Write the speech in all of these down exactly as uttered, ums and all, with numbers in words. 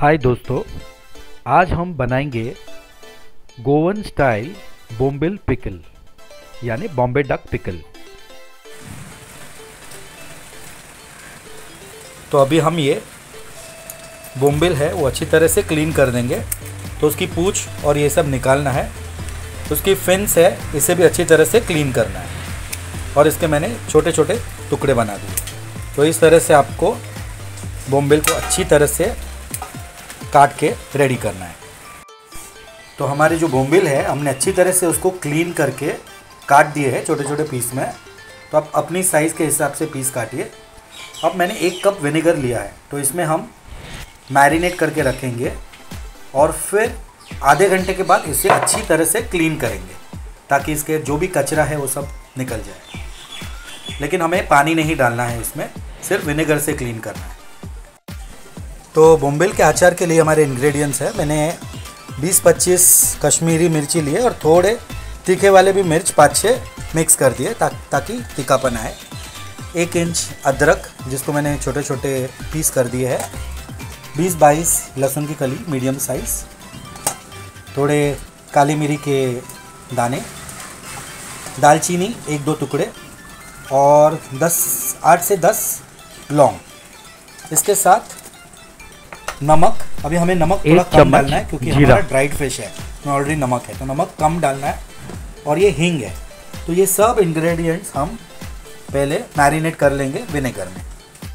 हाय दोस्तों, आज हम बनाएंगे गोवन स्टाइल बोम्बिल पिकल यानी बॉम्बे डक पिकल। तो अभी हम ये बोम्बिल है वो अच्छी तरह से क्लीन कर देंगे। तो उसकी पूंछ और ये सब निकालना है। उसकी फिन्स है, इसे भी अच्छी तरह से क्लीन करना है। और इसके मैंने छोटे छोटे टुकड़े बना दिए। तो इस तरह से आपको बोम्बिल को अच्छी तरह से काट के रेडी करना है। तो हमारी जो बोम्बिल है हमने अच्छी तरह से उसको क्लीन करके काट दिए हैं छोटे छोटे पीस में। तो आप अपनी साइज़ के हिसाब से पीस काटिए। अब मैंने एक कप विनेगर लिया है, तो इसमें हम मैरिनेट करके रखेंगे और फिर आधे घंटे के बाद इसे अच्छी तरह से क्लीन करेंगे ताकि इसके जो भी कचरा है वो सब निकल जाए। लेकिन हमें पानी नहीं डालना है, इसमें सिर्फ विनेगर से क्लीन करना है। तो बोम्बिल के अचार के लिए हमारे इंग्रेडिएंट्स है, मैंने बीस पच्चीस कश्मीरी मिर्ची लिए और थोड़े तीखे वाले भी मिर्च पाँच छः मिक्स कर दिए ता, ताकि तीखापन आए। एक इंच अदरक जिसको मैंने छोटे छोटे पीस कर दिए है। बीस बाईस लहसुन की कली मीडियम साइज़, थोड़े काली मिरी के दाने, दालचीनी एक दो टुकड़े और दस आठ से दस लौंग। इसके साथ नमक, अभी हमें नमक थोड़ा कम डालना है क्योंकि हमारा ड्राइड फिश है, इसमें ऑलरेडी नमक है, तो नमक कम डालना है। और ये हींग है। तो ये सब इंग्रेडिएंट्स हम पहले मैरिनेट कर लेंगे विनेगर में।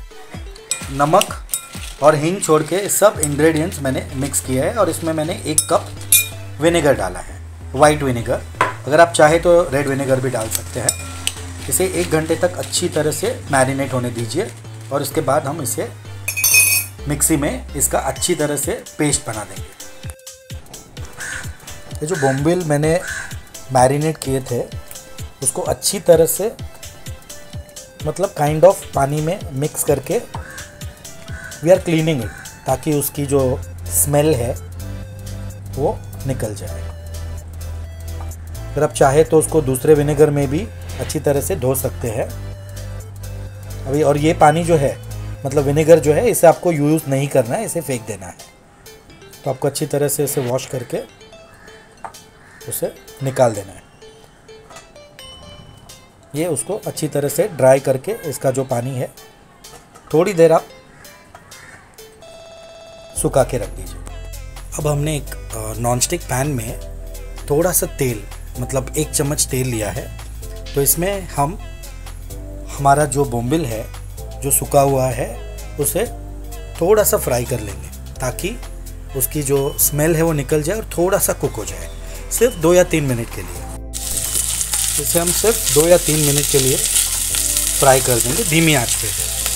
नमक और हींग छोड़ के सब इंग्रेडिएंट्स मैंने मिक्स किया है और इसमें मैंने एक कप विनेगर डाला है, वाइट विनेगर। अगर आप चाहे तो रेड विनेगर भी डाल सकते हैं। इसे एक घंटे तक अच्छी तरह से मैरिनेट होने दीजिए और उसके बाद हम इसे मिक्सी में इसका अच्छी तरह से पेस्ट बना देंगे। ये जो बोम्बिल मैंने मैरिनेट किए थे उसको अच्छी तरह से मतलब काइंड ऑफ पानी में मिक्स करके वी आर क्लीनिंग इट ताकि उसकी जो स्मेल है वो निकल जाए। अगर आप चाहे तो उसको दूसरे विनेगर में भी अच्छी तरह से धो सकते हैं अभी। और ये पानी जो है मतलब विनेगर जो है इसे आपको यूज़ नहीं करना है, इसे फेंक देना है। तो आपको अच्छी तरह से इसे वॉश करके उसे निकाल देना है। ये उसको अच्छी तरह से ड्राई करके इसका जो पानी है थोड़ी देर आप सुखा के रख दीजिए। अब हमने एक नॉन स्टिक पैन में थोड़ा सा तेल मतलब एक चम्मच तेल लिया है। तो इसमें हम हमारा जो बोम्बिल है जो सूखा हुआ है उसे थोड़ा सा फ्राई कर लेंगे ताकि उसकी जो स्मेल है वो निकल जाए और थोड़ा सा कुक हो जाए, सिर्फ दो या तीन मिनट के लिए। इसे हम सिर्फ दो या तीन मिनट के लिए फ्राई कर देंगे धीमी आंच पे।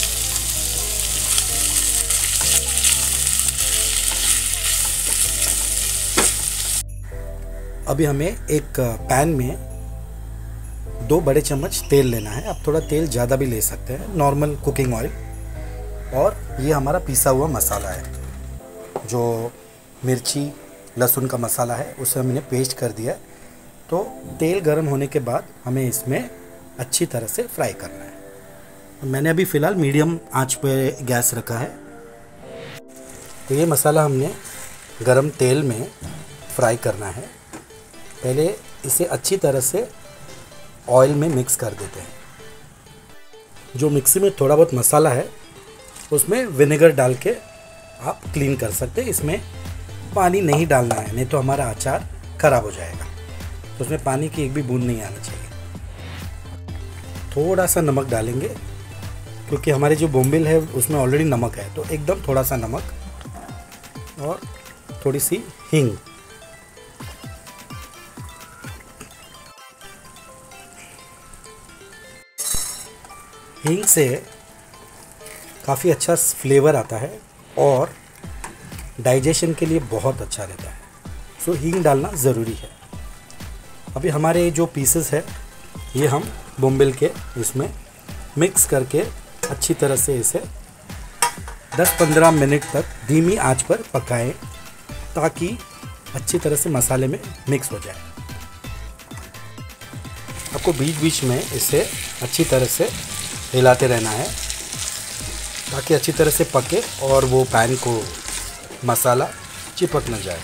अभी हमें एक पैन में दो बड़े चम्मच तेल लेना है। आप थोड़ा तेल ज़्यादा भी ले सकते हैं, नॉर्मल कुकिंग ऑयल। और ये हमारा पिसा हुआ मसाला है, जो मिर्ची लहसुन का मसाला है उसे हमने पेस्ट कर दिया। तो तेल गर्म होने के बाद हमें इसमें अच्छी तरह से फ्राई करना है। मैंने अभी फ़िलहाल मीडियम आंच पे गैस रखा है। तो ये मसाला हमने गरम तेल में फ्राई करना है। पहले इसे अच्छी तरह से ऑयल में मिक्स कर देते हैं। जो मिक्सी में थोड़ा बहुत मसाला है उसमें विनेगर डाल के आप क्लीन कर सकते हैं। इसमें पानी नहीं डालना है, नहीं तो हमारा अचार ख़राब हो जाएगा। तो उसमें पानी की एक भी बूंद नहीं आना चाहिए। थोड़ा सा नमक डालेंगे क्योंकि हमारी जो बोम्बिल है उसमें ऑलरेडी नमक है, तो एकदम थोड़ा सा नमक और थोड़ी सी हींग। हींग से काफ़ी अच्छा फ्लेवर आता है और डाइजेशन के लिए बहुत अच्छा रहता है, सो हींग डालना ज़रूरी है। अभी हमारे जो पीसेस है ये हम बोम्बिल के इसमें मिक्स करके अच्छी तरह से इसे दस पंद्रह मिनट तक धीमी आंच पर पकाएं ताकि अच्छी तरह से मसाले में मिक्स हो जाए। आपको बीच बीच में इसे अच्छी तरह से हिलाते रहना है ताकि अच्छी तरह से पके और वो पैन को मसाला चिपक न जाए।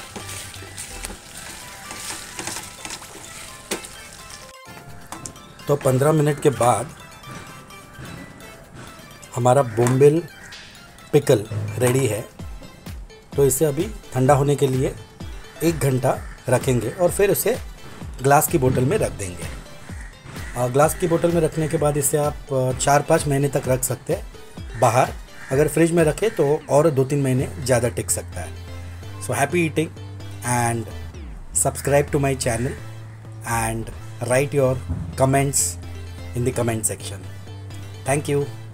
तो पंद्रह मिनट के बाद हमारा बोम्बिल पिकल रेडी है। तो इसे अभी ठंडा होने के लिए एक घंटा रखेंगे और फिर उसे ग्लास की बोतल में रख देंगे। और ग्लास की बोतल में रखने के बाद इसे आप चार पाँच महीने तक रख सकते हैं बाहर। अगर फ्रिज में रखें तो और दो तीन महीने ज़्यादा टिक सकता है। So happy eating and subscribe to my channel and write your comments in the comment section. Thank you.